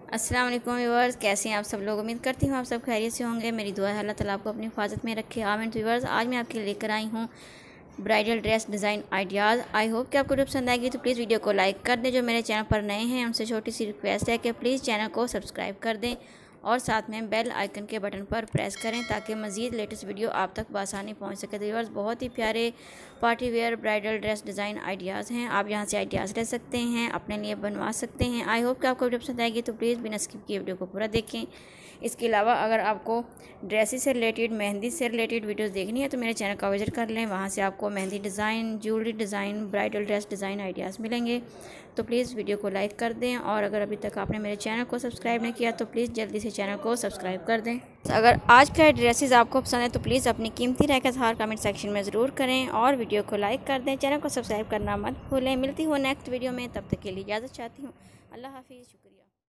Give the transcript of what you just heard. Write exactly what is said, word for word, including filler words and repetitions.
अस्सलाम वालेकुम व्यूअर्स, कैसे हैं आप सब लोग। उम्मीद करती हूँ आप सब खैरियत से होंगे। मेरी दुआ है अल्लाह ताला आपको अपनी हिफाजत में रखे। आमीन। व्यूअर्स, आज मैं आपके लिए लेकर आई हूँ bridal dress design ideas. I hope कि आपको वीडियो पसंद आएगी, तो प्लीज़ वीडियो को लाइक कर दें। जो मेरे चैनल पर नए हैं उनसे छोटी सी रिक्वेस्ट है कि प्लीज़ चैनल को सब्सक्राइब कर दें और साथ में बेल आइकन के बटन पर प्रेस करें ताकि मज़ीद लेटेस्ट वीडियो आप तक बआसानी पहुंच सके। तो व्यूअर्स, बहुत ही प्यारे party wear bridal dress design ideas हैं। आप यहां से आइडियाज़ ले सकते हैं, अपने लिए बनवा सकते हैं। आई होप कि आपको वीडियो पसंद आएगी, तो प्लीज़ बिना स्किप किए वीडियो को पूरा देखें। इसके अलावा अगर आपको ड्रेसेस से रिलेटेड, मेहंदी से रिलेटेड वीडियोस देखनी है तो मेरे चैनल का विजिट कर लें। वहाँ से आपको mehndi design, jewellery design, bridal dress design ideas मिलेंगे। तो प्लीज़ वीडियो को लाइक कर दें और अगर अभी तक आपने मेरे चैनल को सब्सक्राइब नहीं किया तो प्लीज़ जल्दी से चैनल को सब्सक्राइब कर दें। अगर आज का ड्रेसेस आपको पसंद है तो प्लीज़ अपनी कीमती राय का इज़हार कमेंट सेक्शन में ज़रूर करें और वीडियो को लाइक कर दें। चैनल को सब्सक्राइब करना मत भूलें। मिलती हूँ नेक्स्ट वीडियो में, तब तक के लिए इजाज़त चाहती हूँ। अल्लाह हाफिज़।